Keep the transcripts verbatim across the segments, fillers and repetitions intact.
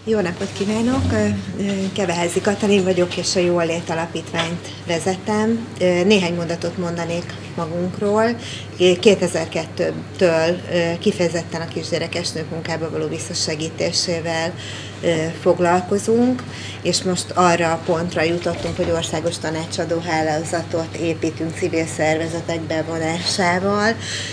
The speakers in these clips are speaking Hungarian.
Jó napot kívánok! Keveházi Katalin vagyok, és a Jól Lét Alapítványt vezetem. Néhány mondatot mondanék magunkról. kétezer-kettőtől kifejezetten a kisgyerekes nők munkába való visszasegítésével foglalkozunk, és most arra a pontra jutottunk, hogy országos tanácsadó hálózatot építünk civil szervezetek bevonásával,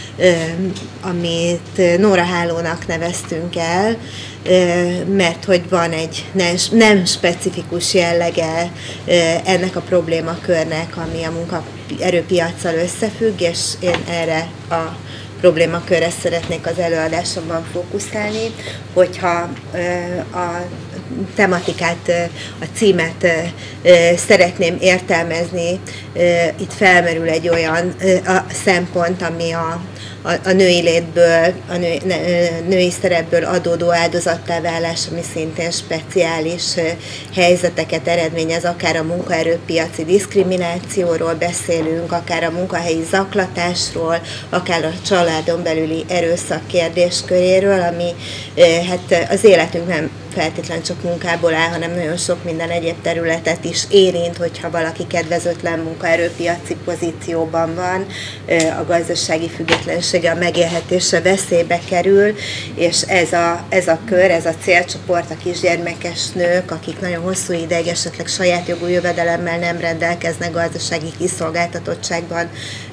amit Nóra Hálónak neveztünk el, mert hogy van egy nem specifikus jellege ennek a problémakörnek, ami a munkaerőpiaccal összefügg, és én erre a problémakörre szeretnék az előadásomban fókuszálni, hogyha a tematikát, a címet szeretném értelmezni, itt felmerül egy olyan szempont, ami a A, a női létből, a nő, női szerepből adódó áldozattá válás, ami szintén speciális helyzeteket eredményez, akár a munkaerőpiaci diszkriminációról beszélünk, akár a munkahelyi zaklatásról, akár a családon belüli erőszak kérdésköréről, ami hát az életünk nem feltétlenül csak munkából áll, hanem nagyon sok minden egyéb területet is érint, hogyha valaki kedvezőtlen munkaerőpiaci pozícióban van, a gazdasági függetlensége, a megélhetése veszélybe kerül, és ez a, ez a kör, ez a célcsoport, a kisgyermekes nők, akik nagyon hosszú ideig esetleg saját jogú jövedelemmel nem rendelkeznek, gazdasági kiszolgáltatottságban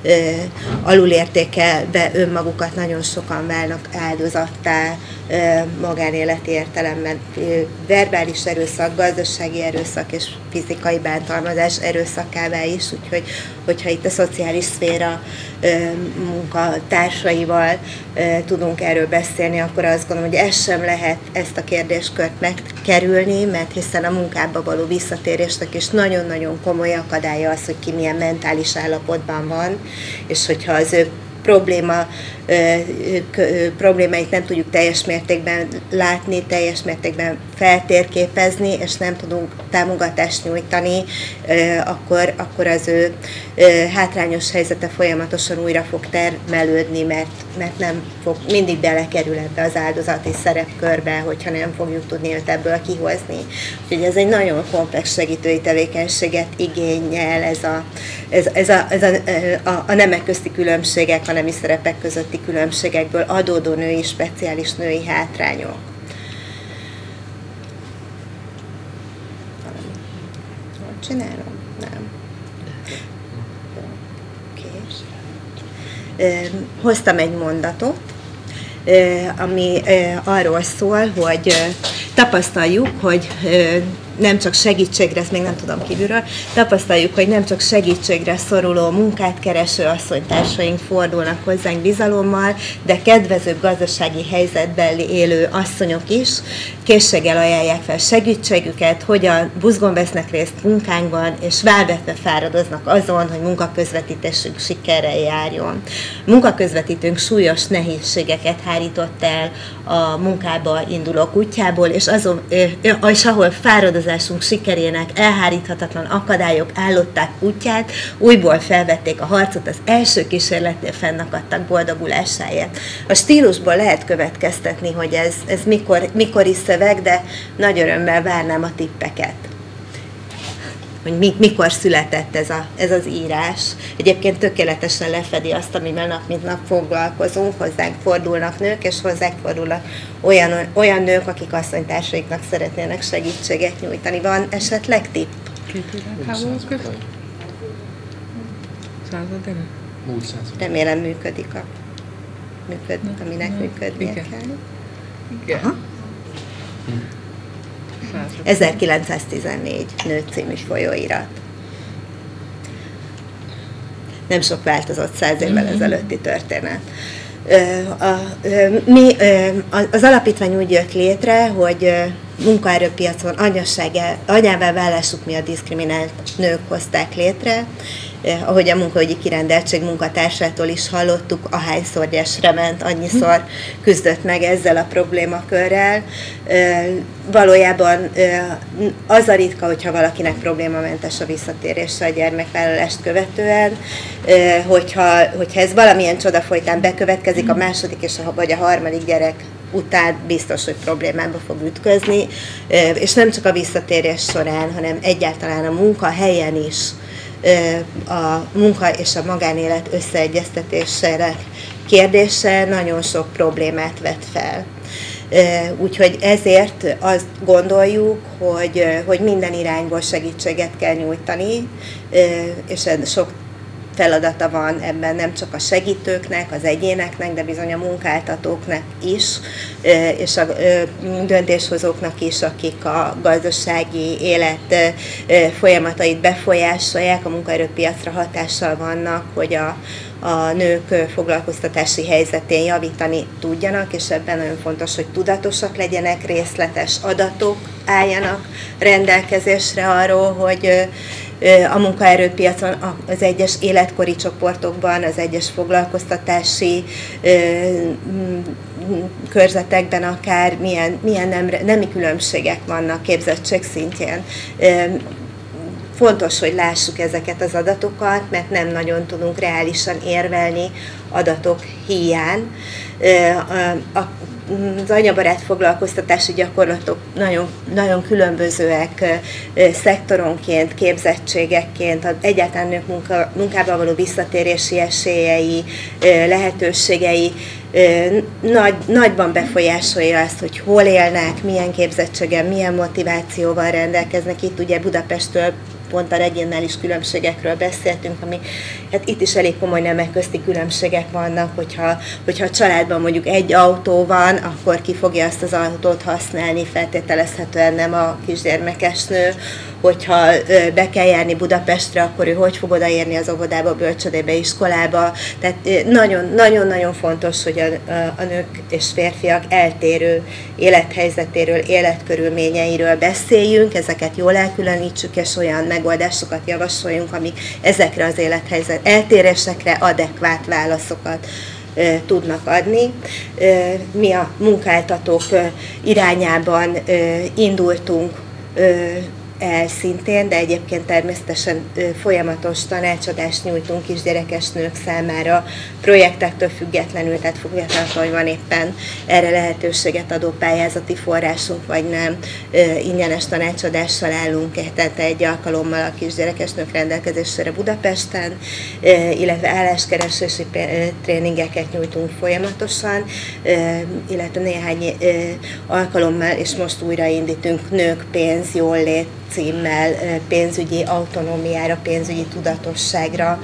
alulértékelve önmagukat, nagyon sokan válnak áldozattá magánéleti értelemben, verbális erőszak, gazdasági erőszak és fizikai bántalmazás erőszakává is, úgyhogy hogyha itt a szociális szféra munkatársaival tudunk erről beszélni, akkor azt gondolom, hogy ez sem lehet ezt a kérdéskört megkerülni, mert hiszen a munkába való visszatérésnek is nagyon-nagyon komoly akadálya az, hogy ki milyen mentális állapotban van, és hogyha az ő probléma, ö, ö, problémáit nem tudjuk teljes mértékben látni, teljes mértékben feltérképezni, és nem tudunk támogatást nyújtani, ö, akkor, akkor az ő ö, hátrányos helyzete folyamatosan újra fog termelődni, mert, mert nem fog, mindig belekerül ebbe az áldozati szerepkörbe, hogyha nem fogjuk tudni őt ebből kihozni. Úgyhogy ez egy nagyon komplex segítői tevékenységet igényel, ez a, ez, ez a, ez a, a, a nemek közti különbségek, a nemi szerepek közötti különbségekből adódó női, speciális női hátrányok. Hogy csinálom? Nem. Okay. Hoztam egy mondatot, ami arról szól, hogy tapasztaljuk, hogy nem csak segítségre, ezt még nem tudom kívülről, tapasztaljuk, hogy nem csak segítségre szoruló munkát kereső asszonytársaink fordulnak hozzánk bizalommal, de kedvezőbb gazdasági helyzetben élő asszonyok is készséggel ajánlják fel segítségüket, hogyan buzgón vesznek részt munkánkban, és válvetve fáradoznak azon, hogy munkaközvetítésünk sikerrel járjon. A munkaközvetítőnk súlyos nehézségeket hárított el a munkába indulók útjából, és, azon, és ahol fáradozásunk sikerének elháríthatatlan akadályok állották útját, újból felvették a harcot az első kísérletnél fennakadtak boldogulásáért. A stílusból lehet következtetni, hogy ez, ez mikor, mikori szöveg, de nagy örömmel várnám a tippeket, hogy mi, mikor született ez, a, ez az írás. Egyébként tökéletesen lefedi azt, amivel nap mint nap foglalkozunk, hozzánk fordulnak nők, és hozzánk fordulnak olyan, olyan nők, akik asszonytársaiknak szeretnének segítséget nyújtani. Van esetleg tipp? Két világháború között? Század Remélem működik, a, működik aminek na, működnie igen. kell. Igen. Aha. ezerkilencszáztizennégy Nő című folyóirat. Nem sok változott száz évvel ezelőtti történet. Mi, az alapítvány úgy jött létre, hogy munkaerőpiacon anyává válásuk miatt diszkriminált nők hozták létre, ahogy a munkaügyi kirendeltség munkatársától is hallottuk, ahányszor gyesre ment, annyiszor küzdött meg ezzel a problémakörrel. Valójában az a ritka, hogyha valakinek problémamentes a visszatérése a gyermekvállalást követően, hogyha, hogyha ez valamilyen csoda folytán bekövetkezik, a második és a, vagy a harmadik gyerek után biztos, hogy problémába fog ütközni, és nem csak a visszatérés során, hanem egyáltalán a munkahelyen is a munka és a magánélet összeegyeztetésére kérdése nagyon sok problémát vet fel. Úgyhogy ezért azt gondoljuk, hogy, hogy minden irányból segítséget kell nyújtani, és sok feladata van ebben nem csak a segítőknek, az egyéneknek, de bizony a munkáltatóknak is, és a döntéshozóknak is, akik a gazdasági élet folyamatait befolyásolják, a munkaerőpiacra hatással vannak, hogy a, a nők foglalkoztatási helyzetén javítani tudjanak, és ebben nagyon fontos, hogy tudatosak legyenek, részletes adatok álljanak rendelkezésre arról, hogy a munkaerőpiacon, az egyes életkori csoportokban, az egyes foglalkoztatási körzetekben akár milyen, milyen nem, nemi különbségek vannak képzettség szintjén. Fontos, hogy lássuk ezeket az adatokat, mert nem nagyon tudunk reálisan érvelni adatok híján. Az anyabarát foglalkoztatási gyakorlatok nagyon, nagyon különbözőek szektoronként, képzettségekként, egyáltalán nők munka, munkában való visszatérési esélyei, lehetőségei nagy, nagyban befolyásolja azt, hogy hol élnek, milyen képzettséggel, milyen motivációval rendelkeznek. Itt ugye Budapestről pont a regionális különbségekről beszéltünk, ami hát itt is elég komoly nemek közti különbségek vannak, hogyha, hogyha a családban mondjuk egy autó van, akkor ki fogja azt az autót használni, feltételezhetően nem a kisgyermekes nő, hogyha be kell járni Budapestre, akkor ő hogy fog odaérni az óvodába, bölcsődébe, iskolába. Tehát nagyon-nagyon fontos, hogy a, a nők és férfiak eltérő élethelyzetéről, életkörülményeiről beszéljünk, ezeket jól elkülönítsük, és olyan megoldásokat javasoljunk, amik ezekre az élethelyzet eltérésekre adekvát válaszokat tudnak adni. Mi a munkáltatók irányában indultunk el szintén, de egyébként természetesen folyamatos tanácsadást nyújtunk kisgyerekes nők számára, projektektől függetlenül, tehát függetlenül, hogy van éppen erre lehetőséget adó pályázati forrásunk, vagy nem, ingyenes tanácsadással állunk, tehát egy alkalommal a kisgyerekes nők rendelkezésére Budapesten, illetve álláskeresési tréningeket nyújtunk folyamatosan, illetve néhány alkalommal, és most újra indítunk nők, pénz, jólét címmel pénzügyi autonómiára, pénzügyi tudatosságra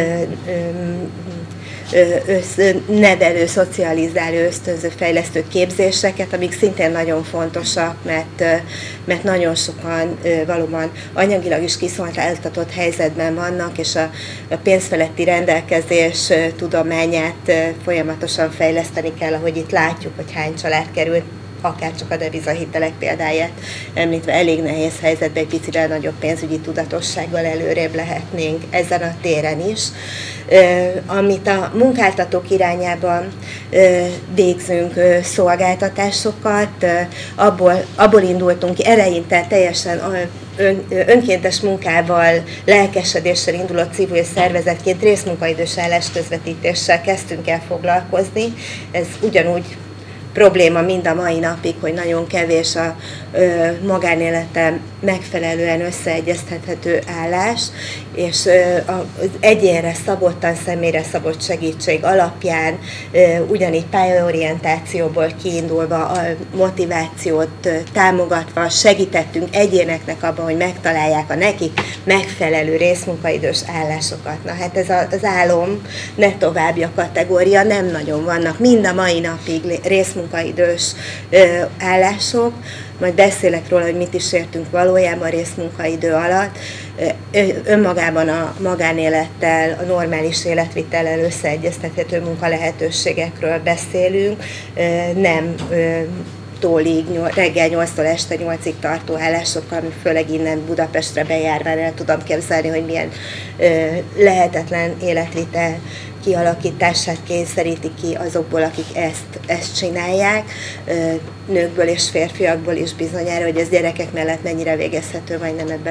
össz, nevelő, szocializáló, ösztönző, fejlesztő képzéseket, amik szintén nagyon fontosak, mert, mert nagyon sokan valóban anyagilag is kiszolgáltatott helyzetben vannak, és a, a pénzfeletti rendelkezés tudományát folyamatosan fejleszteni kell, ahogy itt látjuk, hogy hány család került akár csak a devizahitelek példáját említve elég nehéz helyzetben, egy picivel nagyobb pénzügyi tudatossággal előrébb lehetnénk ezen a téren is. Amit a munkáltatók irányában végzünk szolgáltatásokat, abból, abból indultunk ki, eleinte teljesen ön, önkéntes munkával, lelkesedéssel indulott civil szervezetként részmunkaidős állásközvetítéssel kezdtünk el foglalkozni. Ez ugyanúgy probléma mind a mai napig, hogy nagyon kevés a ö, magánéleten megfelelően összeegyeztethető állás, és ö, az egyénre szabottan, személyre szabott segítség alapján ö, ugyanígy pályaorientációból kiindulva, a motivációt ö, támogatva segítettünk egyéneknek abban, hogy megtalálják a nekik megfelelő részmunkaidős állásokat. Na hát ez a, az álom ne továbbja kategória, nem nagyon vannak mind a mai napig részmunkaidős ö, állások, majd beszélek róla, hogy mit is értünk valójában részmunkaidő alatt. Önmagában a magánélettel, a normális életvitellel összeegyeztethető munkalehetőségekről beszélünk, nem tólig, reggel nyolctól este nyolcig tartó állásokkal, ami főleg innen Budapestre bejárván el tudom képzelni, hogy milyen lehetetlen életvitel kialakítását kényszeríti ki azokból, akik ezt, ezt csinálják, nőkből és férfiakból is bizonyára, hogy ez gyerekek mellett mennyire végezhető, vagy nem, ebben nem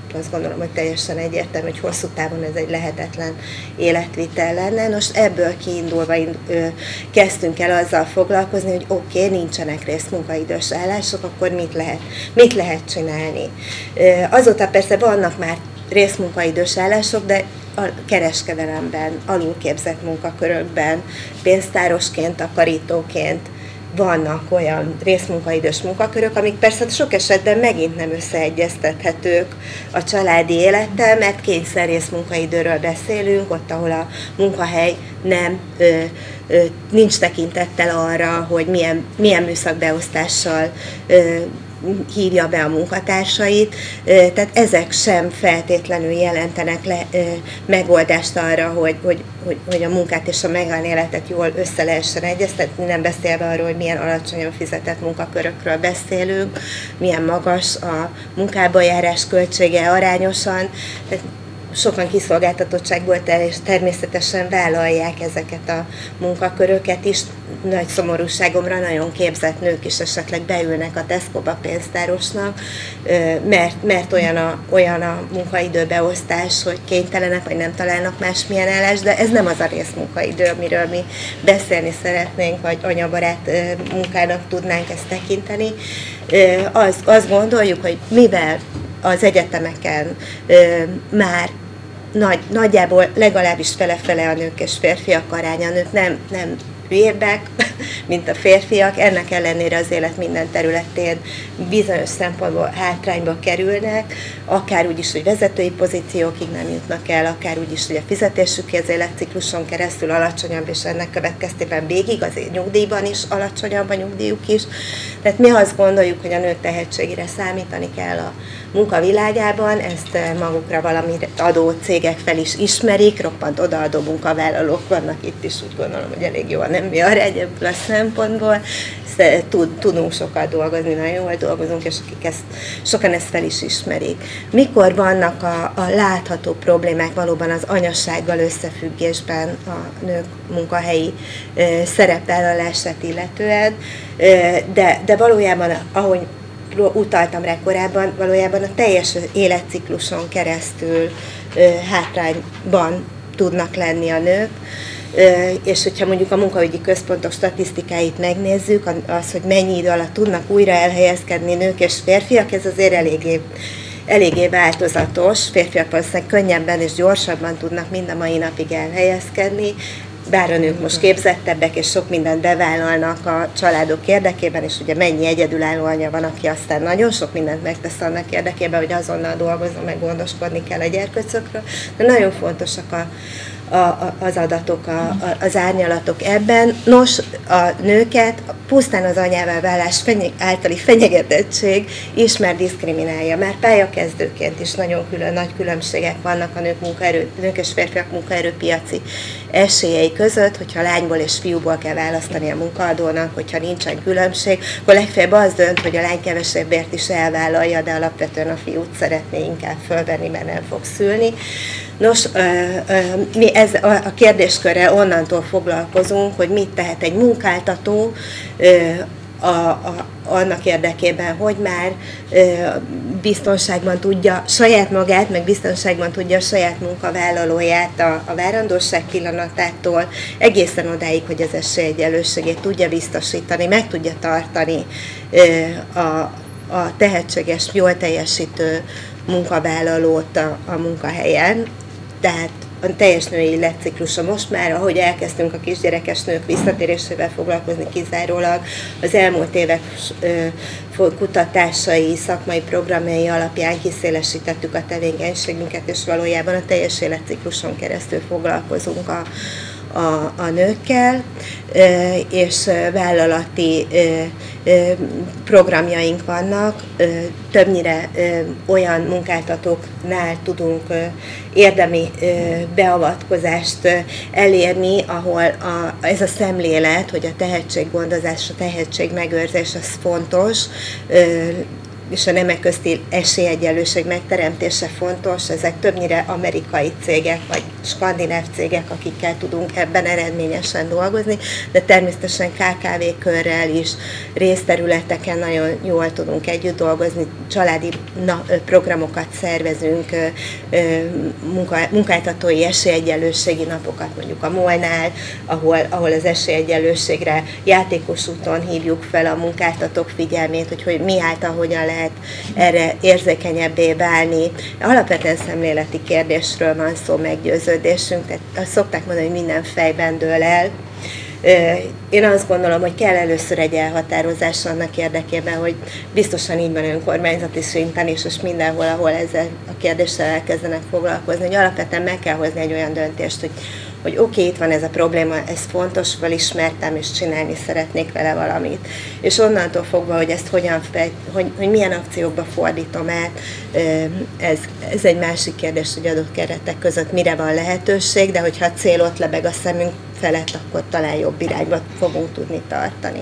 azt gondolom, hogy teljesen egyértelmű, hogy hosszú távon ez egy lehetetlen életvitel lenne. Most ebből kiindulva kezdtünk el azzal foglalkozni, hogy oké, okay, nincsenek részmunkaidős állások, akkor mit lehet, mit lehet csinálni. Azóta persze vannak már részmunkaidős állások, de a kereskedelemben, alulképzett munkakörökben, pénztárosként, takarítóként vannak olyan részmunkaidős munkakörök, amik persze sok esetben megint nem összeegyeztethetők a családi élettel, mert kényszer részmunkaidőről beszélünk, ott, ahol a munkahely nem, ö, ö, nincs tekintettel arra, hogy milyen, milyen műszakbeosztással ö, hívja be a munkatársait, tehát ezek sem feltétlenül jelentenek le, megoldást arra, hogy, hogy, hogy, hogy a munkát és a magánéletet jól össze lehessen egyeztetni, nem beszélve arról, hogy milyen alacsonyan fizetett munkakörökről beszélünk, milyen magas a munkába járás költsége arányosan, tehát sokan kiszolgáltatottságból és természetesen vállalják ezeket a munkaköröket is. Nagy szomorúságomra nagyon képzett nők is esetleg beülnek a Tesco-ba pénztárosnak, mert, mert olyan, a, olyan a munkaidőbeosztás, hogy kénytelenek, vagy nem találnak másmilyen állást, de ez nem az a részmunkaidő, amiről mi beszélni szeretnénk, vagy anyabarát munkának tudnánk ezt tekinteni. Azt, azt gondoljuk, hogy mivel az egyetemeken már nagy, nagyjából legalábbis fele-fele a nők és férfiak aránya, a nők nem, nem hülyébbek, mint a férfiak, ennek ellenére az élet minden területén bizonyos szempontból hátrányba kerülnek, akár úgy is, hogy vezetői pozíciókig nem jutnak el, akár úgy is, hogy a fizetésük az életcikluson keresztül alacsonyabb, és ennek következtében végig azért nyugdíjban is alacsonyabb a nyugdíjuk is. Tehát mi azt gondoljuk, hogy a nők tehetségére számítani kell a munkavilágában, ezt magukra valami adó cégek fel is ismerik, roppant odaadó munkavállalók vannak itt is, úgy gondolom, hogy elég jó a nemi arány ebből a szempontból. Tudunk sokat dolgozni, nagyon jól dolgozunk, és akik ezt, sokan ezt fel is ismerik. Mikor vannak a, a látható problémák valóban az anyassággal összefüggésben a nők munkahelyi e, szerepvállalását illetően, e, de, de valójában, ahogy utaltam rá korábban, valójában a teljes életcikluson keresztül e, hátrányban tudnak lenni a nők, és hogyha mondjuk a munkaügyi központok statisztikáit megnézzük, az, hogy mennyi idő alatt tudnak újra elhelyezkedni nők és férfiak, ez azért eléggé, eléggé változatos. Férfiak valószínűleg könnyebben és gyorsabban tudnak mind a mai napig elhelyezkedni, bár a nők most képzettebbek, és sok mindent bevállalnak a családok érdekében, és ugye mennyi egyedülálló anya van, aki aztán nagyon sok mindent megtesz annak érdekében, hogy azonnal dolgozom, meg gondoskodni kell a gyerkőcökről, de nagyon fontosak a A, a, az adatok, a, a, az árnyalatok ebben. Nos, a nőket pusztán az anyává válás fenyeg, általi fenyegetettség is már diszkriminálja. Már pályakezdőként is nagyon külön, nagy különbségek vannak a nők, munkaerő, nők és férfiak munkaerőpiaci esélyei között, hogyha lányból és fiúból kell választani a munkaadónak, hogyha nincsen különbség, akkor legfeljebb az dönt, hogy a lány kevesebbért is elvállalja, de alapvetően a fiút szeretné inkább fölvenni, mert nem fog szülni. Nos, mi ez a kérdéskörrel onnantól foglalkozunk, hogy mit tehet egy munkáltató a, a, annak érdekében, hogy már biztonságban tudja saját magát, meg biztonságban tudja a saját munkavállalóját a, a várandóság pillanatától egészen odáig, hogy az esélyegyenlőségét tudja biztosítani, meg tudja tartani a, a tehetséges, jól teljesítő munkavállalót a, a munkahelyen. Tehát a teljes női életciklusa most már, ahogy elkezdtünk a kisgyerekes nők visszatérésével foglalkozni kizárólag, az elmúlt évek kutatásai, szakmai programjai alapján kiszélesítettük a tevékenységünket, és valójában a teljes életcikluson keresztül foglalkozunk a, a, a nőkkel, és vállalati programjaink vannak, többnyire olyan munkáltatóknál tudunk érdemi beavatkozást elérni, ahol a, ez a szemlélet, hogy a tehetséggondozás, a tehetségmegőrzés az fontos, és a nemek közti esélyegyenlőség megteremtése fontos. Ezek többnyire amerikai cégek, vagy skandináv cégek, akikkel tudunk ebben eredményesen dolgozni, de természetesen ká ká vé körrel is részterületeken nagyon jól tudunk együtt dolgozni, családi na, programokat szervezünk, munka, munkáltatói esélyegyenlőségi napokat mondjuk a MOL-nál, ahol, ahol az esélyegyenlőségre játékos úton hívjuk fel a munkáltatók figyelmét, hogy, hogy mi által hogyan lehet erre érzékenyebbé válni. Alapvetően szemléleti kérdésről van szó, meggyőződésünk, tehát azt szokták mondani, hogy minden fejben dől el. Én azt gondolom, hogy kell először egy elhatározás annak érdekében, hogy biztosan így van önkormányzati szinten is, és mindenhol, ahol ezzel a kérdéssel elkezdenek foglalkozni, hogy alapvetően meg kell hozni egy olyan döntést, hogy hogy oké, okay, itt van ez a probléma, ez fontos, felismertem, és csinálni szeretnék vele valamit. És onnantól fogva, hogy ezt hogyan fej, hogy, hogy milyen akciókba fordítom át, ez, ez egy másik kérdés, hogy adott keretek között mire van lehetőség, de hogyha a cél ott lebeg a szemünk felett, akkor talán jobb irányba fogunk tudni tartani.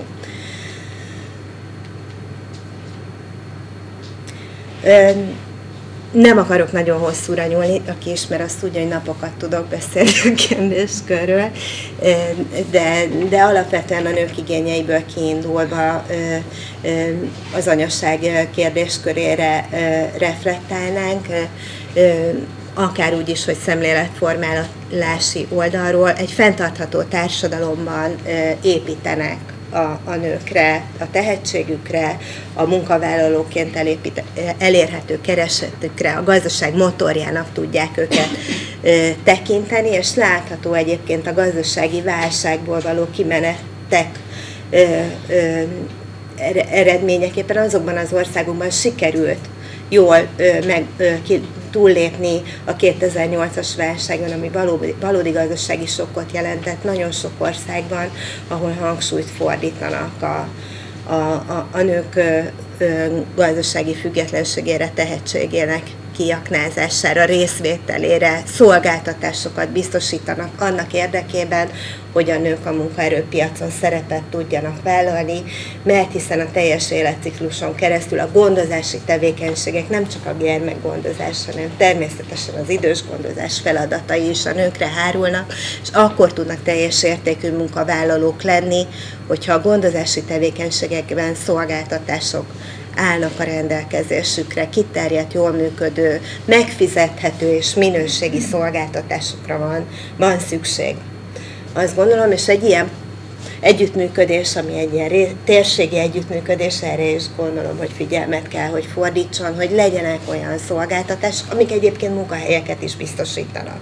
Nem akarok nagyon hosszúra nyúlni, aki ismer, azt tudja, hogy napokat tudok beszélni a kérdéskörről, de, de alapvetően a nők igényeiből kiindulva az anyaság kérdéskörére reflektálnánk, akár úgy is, hogy szemléletformálási oldalról egy fenntartható társadalomban építenek A, a nőkre, a tehetségükre, a munkavállalóként elépít, elérhető keresetükre, a gazdaság motorjának tudják őket ö, tekinteni, és látható egyébként a gazdasági válságból való kimenetek ö, ö, eredményeképpen azokban az országokban sikerült jól ö, meg ö, ki, túllépni a kétezer-nyolcas válságon, ami valódi, valódi gazdasági sokkot jelentett nagyon sok országban, ahol hangsúlyt fordítanak a, a, a, a nők ö, ö, gazdasági függetlenségére, tehetségének kiaknázására, részvételére, szolgáltatásokat biztosítanak annak érdekében, hogy a nők a munkaerőpiacon szerepet tudjanak vállalni, mert hiszen a teljes életcikluson keresztül a gondozási tevékenységek nem csak a gyermekgondozás, hanem természetesen az idős gondozás feladatai is a nőkre hárulnak, és akkor tudnak teljes értékű munkavállalók lenni, hogyha a gondozási tevékenységekben szolgáltatások állnak a rendelkezésükre, kiterjedt, jól működő, megfizethető és minőségi szolgáltatásokra van, van szükség. Azt gondolom, és egy ilyen együttműködés, ami egy ilyen térségi együttműködés, erre is gondolom, hogy figyelmet kell, hogy fordítson, hogy legyenek olyan szolgáltatások, amik egyébként munkahelyeket is biztosítanak.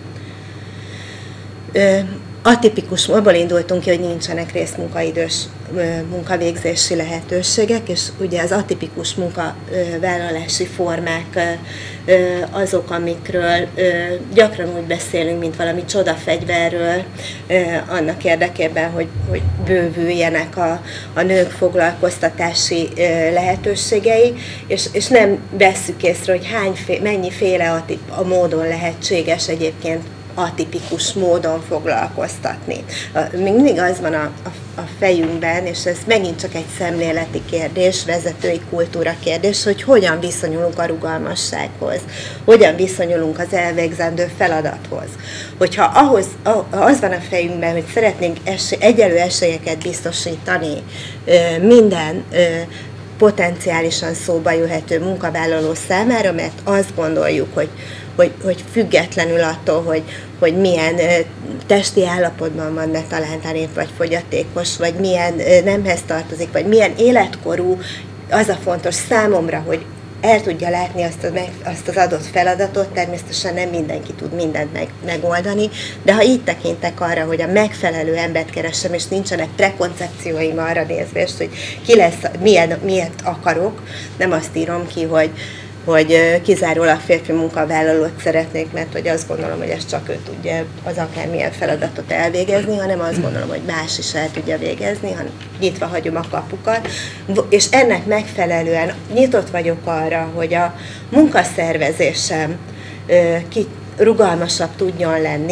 Atipikus, abból indultunk ki, hogy nincsenek részmunkaidős munkavégzési lehetőségek, és ugye az atipikus munkavállalási formák azok, amikről gyakran úgy beszélünk, mint valami csodafegyverről, annak érdekében, hogy, hogy bővüljenek a, a nők foglalkoztatási lehetőségei, és, és nem vesszük észre, hogy hány, mennyiféle a, a módon lehetséges egyébként atipikus módon foglalkoztatni. Még mindig az van a, a, a fejünkben, és ez megint csak egy szemléleti kérdés, vezetői kultúra kérdés, hogy hogyan viszonyulunk a rugalmassághoz, hogyan viszonyulunk az elvégzendő feladathoz. Hogyha ahhoz, az van a fejünkben, hogy szeretnénk esély, egyenlő esélyeket biztosítani minden potenciálisan szóba jöhető munkavállaló számára, mert azt gondoljuk, hogy Hogy, hogy függetlenül attól, hogy, hogy milyen testi állapotban van, ne talántán vagy fogyatékos, vagy milyen nemhez tartozik, vagy milyen életkorú, az a fontos számomra, hogy el tudja látni azt, a, azt az adott feladatot, természetesen nem mindenki tud mindent meg, megoldani, de ha így tekintek arra, hogy a megfelelő embert keresem, és nincsenek prekoncepcióim arra nézve, hogy ki lesz, milyen, miért akarok, nem azt írom ki, hogy hogy kizárólag férfi munkavállalót szeretnék, mert hogy azt gondolom, hogy ez csak ő tudja az akármilyen feladatot elvégezni, hanem azt gondolom, hogy más is el tudja végezni, hanem nyitva hagyom a kapukat, és ennek megfelelően nyitott vagyok arra, hogy a munkaszervezésem ki rugalmasabb tudjon lenni,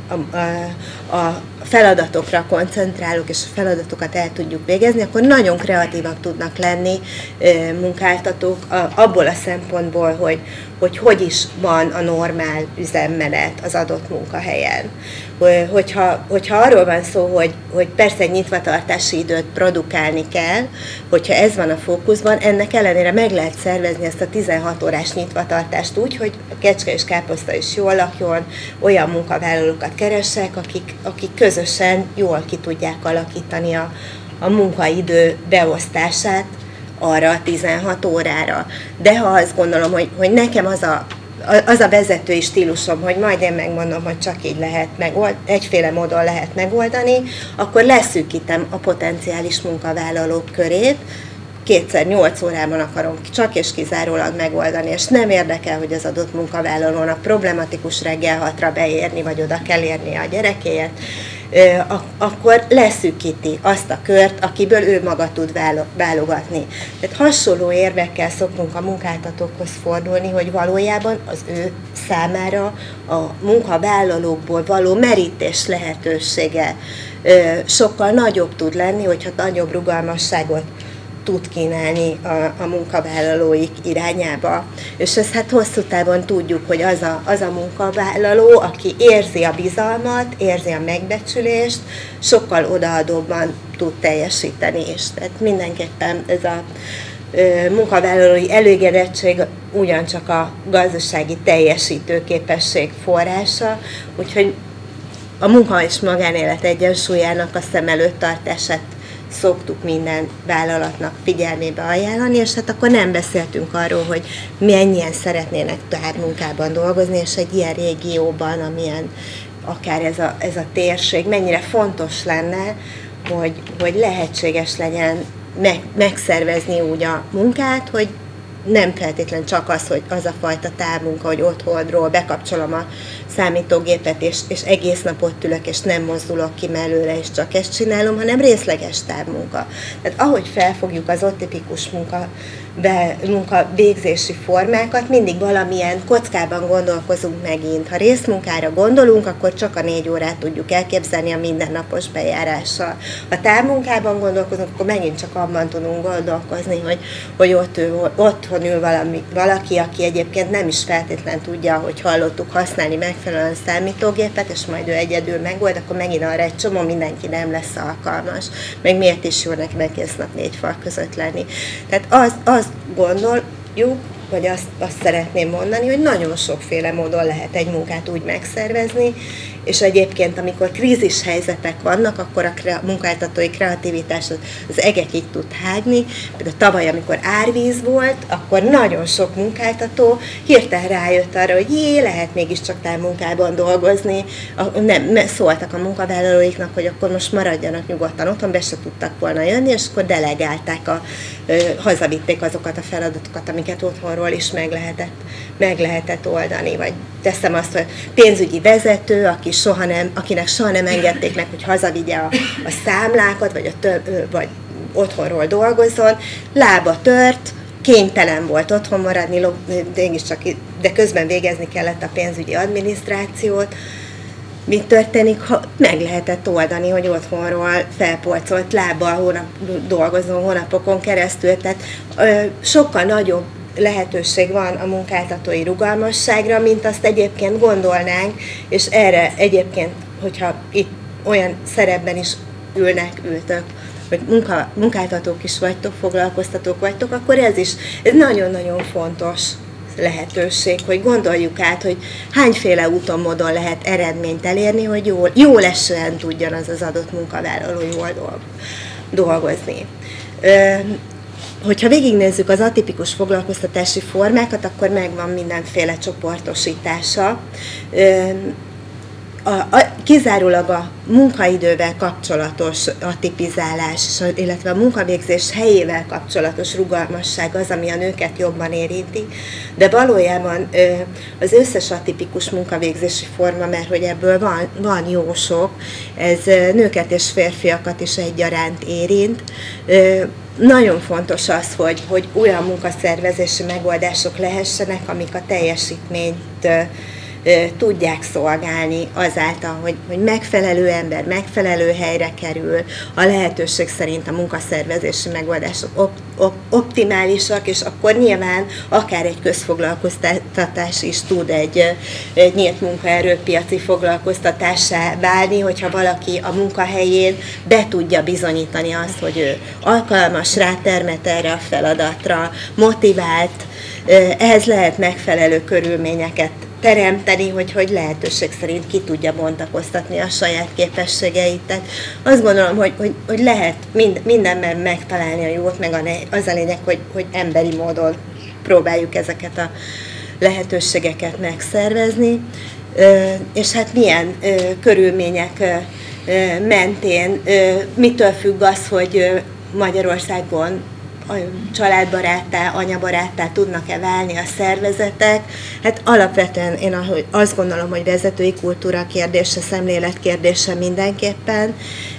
a, a, a feladatokra koncentrálunk, és a feladatokat el tudjuk végezni, akkor nagyon kreatívak tudnak lenni munkáltatók abból a szempontból, hogy, hogy hogy is van a normál üzemmenet az adott munkahelyen. Hogyha, hogyha arról van szó, hogy, hogy persze egy nyitvatartási időt produkálni kell, hogyha ez van a fókuszban, ennek ellenére meg lehet szervezni ezt a tizenhat órás nyitvatartást úgy, hogy a kecske és káposzta is jól lakjon, olyan munkavállalókat keressek, akik, akik közösen jól ki tudják alakítani a, a munkaidő beosztását arra a tizenhat órára. De ha azt gondolom, hogy, hogy nekem az a, az a vezetői stílusom, hogy majd én megmondom, hogy csak így lehet megoldani, egyféle módon lehet megoldani, akkor leszűkítem a potenciális munkavállalók körét, kétszer nyolc órában akarom csak és kizárólag megoldani, és nem érdekel, hogy az adott munkavállalónak problematikus reggel hatra beérni, vagy oda kell érni a gyerekéért, akkor leszűkíti azt a kört, akiből ő maga tud válogatni. Tehát hasonló érvekkel szoktunk a munkáltatókhoz fordulni, hogy valójában az ő számára a munkavállalókból való merítés lehetősége sokkal nagyobb tud lenni, hogyha nagyobb rugalmasságot tud kínálni a, a munkavállalóik irányába. És ezt hát hosszú távon tudjuk, hogy az a, az a munkavállaló, aki érzi a bizalmat, érzi a megbecsülést, sokkal odaadóbban tud teljesíteni is. Tehát mindenképpen ez a ö, munkavállalói elégedettség ugyancsak a gazdasági teljesítőképesség forrása, úgyhogy a munka és magánélet egyensúlyának a szem előtt tartását szoktuk minden vállalatnak figyelmébe ajánlani, és hát akkor nem beszéltünk arról, hogy mennyien szeretnének távmunkában dolgozni, és egy ilyen régióban, amilyen akár ez a, ez a térség, mennyire fontos lenne, hogy, hogy lehetséges legyen meg, megszervezni úgy a munkát, hogy nem feltétlenül csak az, hogy az a fajta távmunka, hogy otthonról bekapcsolom a számítógépet, és, és egész nap ott ülök, és nem mozdulok ki mellőle, és csak ezt csinálom, hanem részleges távmunka. Tehát ahogy felfogjuk az ott tipikus munka, be, munka végzési formákat, mindig valamilyen kockában gondolkozunk megint. Ha részmunkára gondolunk, akkor csak a négy órát tudjuk elképzelni a mindennapos bejárással. Ha távmunkában gondolkozunk, akkor megint csak abban tudunk gondolkozni, hogy, hogy ott ül, otthon ül valami, valaki, aki egyébként nem is feltétlenül tudja, hogy hallottuk, használni megfelelően a számítógépet, és majd ő egyedül megold, akkor megint arra egy csomó mindenki nem lesz alkalmas. Meg miért is jó neki egész nap négy fal között lenni. Tehát az, az gondoljuk, vagy azt, azt szeretném mondani, hogy nagyon sokféle módon lehet egy munkát úgy megszervezni, és egyébként, amikor krízis helyzetek vannak, akkor a kre- munkáltatói kreativitás az, az egekig tud hágni. Például tavaly, amikor árvíz volt, akkor nagyon sok munkáltató hirtelen rájött arra, hogy jé, lehet mégiscsak távmunkában dolgozni. A, nem, szóltak a munkavállalóiknak, hogy akkor most maradjanak nyugodtan otthon, be se tudtak volna jönni, és akkor delegálták, a, hazavitték azokat a feladatokat, amiket otthonról is meg lehetett, meg lehetett oldani. Vagy teszem azt, hogy pénzügyi vezető, aki soha nem, akinek soha nem engedték meg, hogy hazavigye a, a számlákat, vagy, a több, vagy otthonról dolgozzon, lába tört, kénytelen volt otthon maradni, de, csak, de közben végezni kellett a pénzügyi adminisztrációt. Mi történik, ha meg lehetett oldani, hogy otthonról felpolcolt lábbal hónap, dolgozom hónapokon keresztül, tehát ö, sokkal nagyobb lehetőség van a munkáltatói rugalmasságra, mint azt egyébként gondolnánk, és erre egyébként, hogyha itt olyan szerepben is ülnek, ültök, hogy munka, munkáltatók is vagytok, foglalkoztatók vagytok, akkor ez is ez nagyon-nagyon fontos lehetőség, hogy gondoljuk át, hogy hányféle úton, módon lehet eredményt elérni, hogy jól, jól esően tudjon az az adott munkavállaló jól dolgozni. Hogyha végignézzük az atipikus foglalkoztatási formákat, akkor megvan mindenféle csoportosítása. A, a, kizárólag a munkaidővel kapcsolatos atipizálás, illetve a munkavégzés helyével kapcsolatos rugalmasság az, ami a nőket jobban érinti, de valójában az összes atipikus munkavégzési forma, mert hogy ebből van, van jó sok, ez nőket és férfiakat is egyaránt érint. Nagyon fontos az, hogy, hogy olyan munkaszervezési megoldások lehessenek, amik a teljesítményt tudják szolgálni azáltal, hogy, hogy megfelelő ember megfelelő helyre kerül, a lehetőség szerint a munkaszervezési megoldások op, op, optimálisak, és akkor nyilván akár egy közfoglalkoztatás is tud egy, egy nyílt munkaerőpiaci foglalkoztatássá válni, hogyha valaki a munkahelyén be tudja bizonyítani azt, hogy ő alkalmas, rátermet erre a feladatra, motivált, ehhez lehet megfelelő körülményeket teremteni, hogy, hogy lehetőség szerint ki tudja bontakoztatni a saját képességeit. Tehát azt gondolom, hogy, hogy, hogy lehet mind, mindenben megtalálni a jót, meg a ne, az a lényeg, hogy, hogy emberi módon próbáljuk ezeket a lehetőségeket megszervezni. És hát milyen körülmények mentén, mitől függ az, hogy Magyarországon családbaráttá, anyabaráttá tudnak-e válni a szervezetek. Hát alapvetően én azt gondolom, hogy vezetői kultúra kérdése, szemlélet kérdése mindenképpen,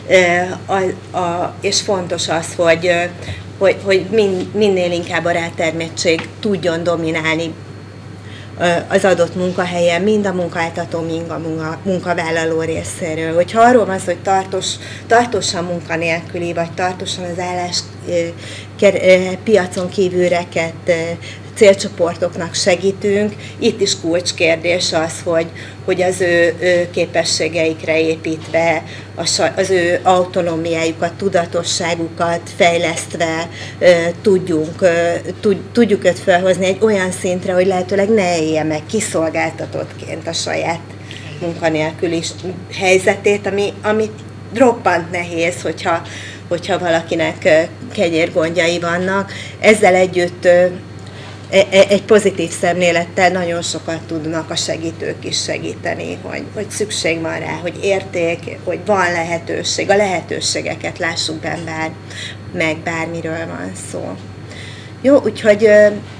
a, a, és fontos az, hogy, hogy, hogy min, minél inkább a rátermettség tudjon dominálni az adott munkahelyen, mind a munkáltató, mind a munka, munkavállaló részéről. Hogyha arról van szó, hogy tartós, tartósan munkanélküli, vagy tartósan az állás piacon kívülreket célcsoportoknak segítünk, itt is kulcskérdés az, hogy, hogy az ő, ő képességeikre építve, az ő autonómiájukat, tudatosságukat fejlesztve tudjunk, tudjuk őt felhozni egy olyan szintre, hogy lehetőleg ne élje meg kiszolgáltatottként a saját munkanélküli helyzetét, ami, ami roppant nehéz, hogyha, hogyha valakinek kenyérgondjai vannak. Ezzel együtt egy pozitív szemlélettel nagyon sokat tudnak a segítők is segíteni, hogy, hogy szükség van rá, hogy érték, hogy van lehetőség, a lehetőségeket lássuk benne, bár, meg bármiről van szó. Jó, úgyhogy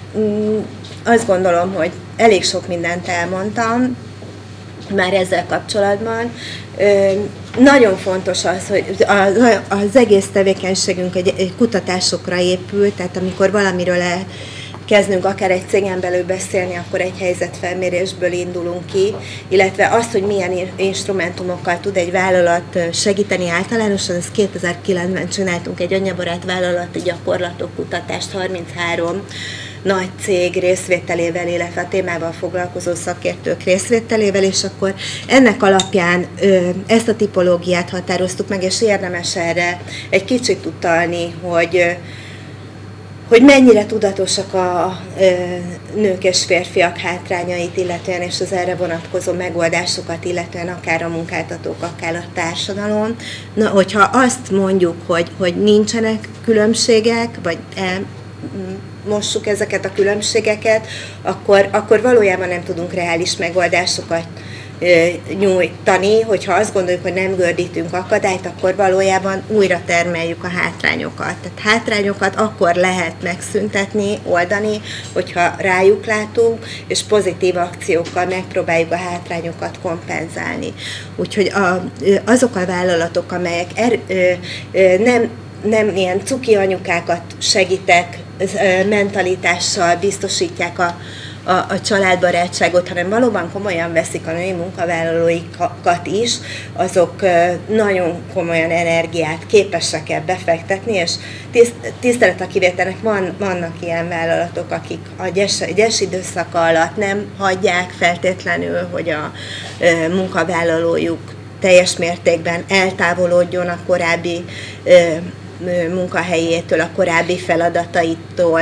azt gondolom, hogy elég sok mindent elmondtam már ezzel kapcsolatban. Nagyon fontos az, hogy az egész tevékenységünk egy, egy kutatásokra épül, tehát amikor valamiről el kezdünk akár egy cégen belül beszélni, akkor egy helyzetfelmérésből indulunk ki, illetve azt, hogy milyen instrumentumokkal tud egy vállalat segíteni általánosan, ez kétezer-kilencben csináltunk egy anyabarát vállalati gyakorlatok kutatást harminchárom nagy cég részvételével, illetve a témával foglalkozó szakértők részvételével, és akkor ennek alapján ö, ezt a tipológiát határoztuk meg, és érdemes erre egy kicsit utalni, hogy hogy mennyire tudatosak a ö, nők és férfiak hátrányait illetően, és az erre vonatkozó megoldásokat illetően, akár a munkáltatók, akár a társadalom. Na, hogyha azt mondjuk, hogy, hogy nincsenek különbségek, vagy elmossuk ezeket a különbségeket, akkor, akkor valójában nem tudunk reális megoldásokat nyújtani, hogyha azt gondoljuk, hogy nem gördítünk akadályt, akkor valójában újra termeljük a hátrányokat. Tehát hátrányokat akkor lehet megszüntetni, oldani, hogyha rájuk látunk, és pozitív akciókkal megpróbáljuk a hátrányokat kompenzálni. Úgyhogy a, azok a vállalatok, amelyek er, nem, nem ilyen cuki anyukákat segítek, mentalitással biztosítják a A, a családbarátságot, hanem valóban komolyan veszik a női munkavállalóikat is, azok nagyon komolyan energiát képesek ebbe befektetni, és tisztelet a kivételnek van, vannak ilyen vállalatok, akik a gyes, gyes időszaka alatt nem hagyják feltétlenül, hogy a munkavállalójuk teljes mértékben eltávolodjon a korábbi munkahelyétől, a korábbi feladataitól,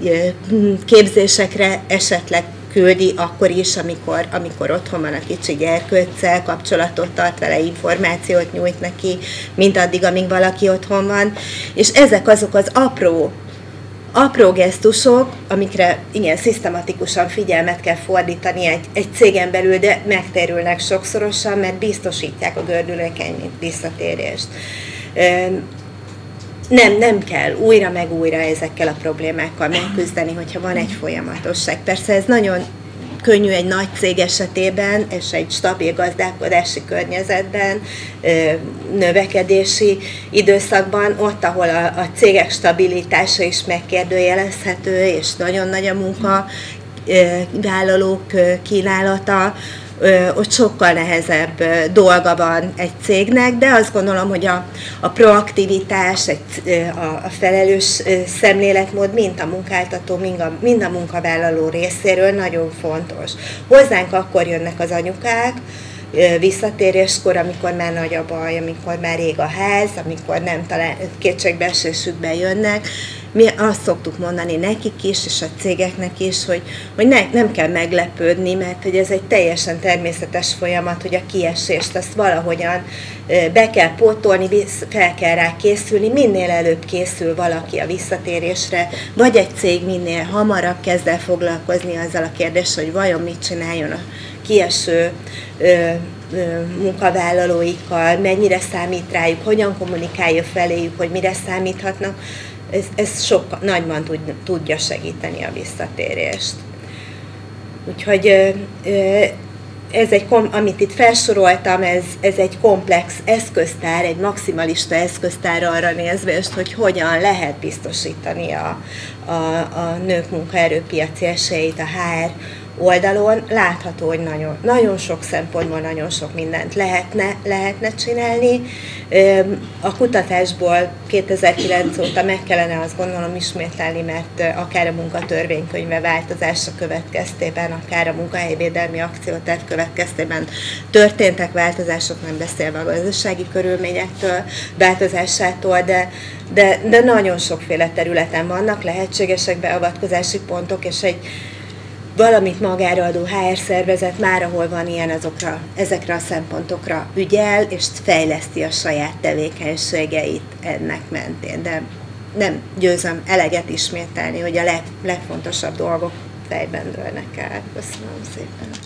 képzésekre esetleg küldi akkor is, amikor, amikor otthon van a kicsi gyerkőccel, kapcsolatot tart vele, információt nyújt neki, mint addig, amíg valaki otthon van. És ezek azok az apró, apró gesztusok, amikre igen, szisztematikusan figyelmet kell fordítani egy, egy cégen belül, de megtérülnek sokszorosan, mert biztosítják a gördülékeny visszatérést. Nem, nem kell újra meg újra ezekkel a problémákkal megküzdeni, hogyha van egy folyamatosság. Persze ez nagyon könnyű egy nagy cég esetében, és egy stabil gazdálkodási környezetben, növekedési időszakban, ott, ahol a, a cégek stabilitása is megkérdőjelezhető, és nagyon nagy a munkavállalók kínálata, ott sokkal nehezebb dolga van egy cégnek, de azt gondolom, hogy a, a proaktivitás, egy, a, a felelős szemléletmód mind a munkáltató, mind a, mind a munkavállaló részéről nagyon fontos. Hozzánk akkor jönnek az anyukák, visszatéréskor, amikor már nagy a baj, amikor már rég a ház, amikor nem talán kétségbeesésükben jönnek. Mi azt szoktuk mondani nekik is, és a cégeknek is, hogy, hogy ne, nem kell meglepődni, mert hogy ez egy teljesen természetes folyamat, hogy a kiesést azt valahogyan be kell pótolni, fel kell rá készülni, minél előbb készül valaki a visszatérésre, vagy egy cég minél hamarabb kezd el foglalkozni azzal a kérdéssel, hogy vajon mit csináljon a kieső ö, ö, munkavállalóikkal, mennyire számít rájuk, hogyan kommunikálja feléjük, hogy mire számíthatnak, ez, ez sokkal nagyban tud, tudja segíteni a visszatérést. Úgyhogy ö, ö, ez egy, amit itt felsoroltam, ez, ez egy komplex eszköztár, egy maximalista eszköztár arra nézve, hogy hogyan lehet biztosítani a, a, a nők munkaerőpiaci esélyeit a há er oldalon. Látható, hogy nagyon, nagyon sok szempontból nagyon sok mindent lehetne, lehetne csinálni. A kutatásból kétezer-kilenc óta meg kellene azt gondolom ismételni, mert akár a munkatörvénykönyve változása következtében, akár a munkahelyvédelmi akcióterv következtében történtek változások, nem beszélve a gazdasági körülményektől, változásától, de, de, de nagyon sokféle területen vannak lehetségesek beavatkozási pontok, és egy valamit magára adó há er szervezet már, ahol van ilyen, azokra, ezekre a szempontokra ügyel, és fejleszti a saját tevékenységeit ennek mentén. De nem győzöm eleget ismételni, hogy a leg, legfontosabb dolgok fejben dőlnek el. Köszönöm szépen.